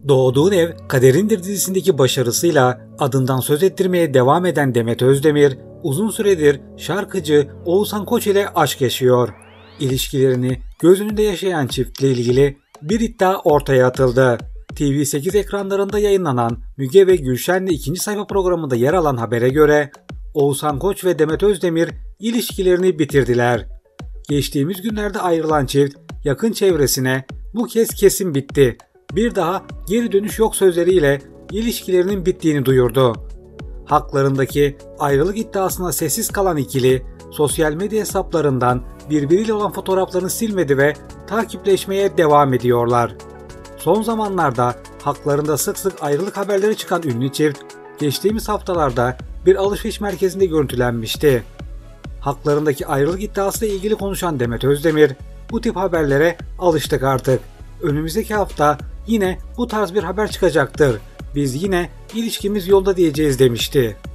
Doğduğun Ev Kaderindir dizisindeki başarısıyla adından söz ettirmeye devam eden Demet Özdemir, uzun süredir şarkıcı Oğuzhan Koç ile aşk yaşıyor. İlişkilerini göz önünde yaşayan çiftle ilgili bir iddia ortaya atıldı. TV8 ekranlarında yayınlanan Müge ve Gülşen'le ikinci sayfa programında yer alan habere göre Oğuzhan Koç ve Demet Özdemir ilişkilerini bitirdiler. Geçtiğimiz günlerde ayrılan çift yakın çevresine bu kez kesin bitti, bir daha geri dönüş yok sözleriyle ilişkilerinin bittiğini duyurdu. Haklarındaki ayrılık iddiasına sessiz kalan ikili sosyal medya hesaplarından birbiriyle olan fotoğraflarını silmedi ve takipleşmeye devam ediyorlar. Son zamanlarda haklarında sık sık ayrılık haberleri çıkan ünlü çift geçtiğimiz haftalarda bir alışveriş merkezinde görüntülenmişti. Haklarındaki ayrılık iddiasıyla ilgili konuşan Demet Özdemir, "Bu tip haberlere alıştık artık. Önümüzdeki hafta yine bu tarz bir haber çıkacaktır. Biz yine ilişkimiz yolda diyeceğiz" demişti.